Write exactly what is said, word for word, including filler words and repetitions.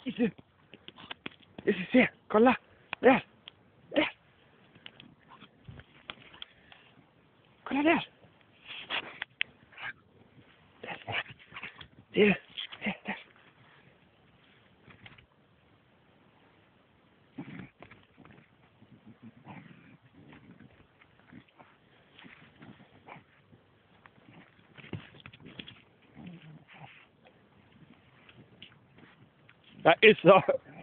Isse! Isse, se! Kolla! Där! Där! Kolla där! Där! Ser du? Där, där! That is so.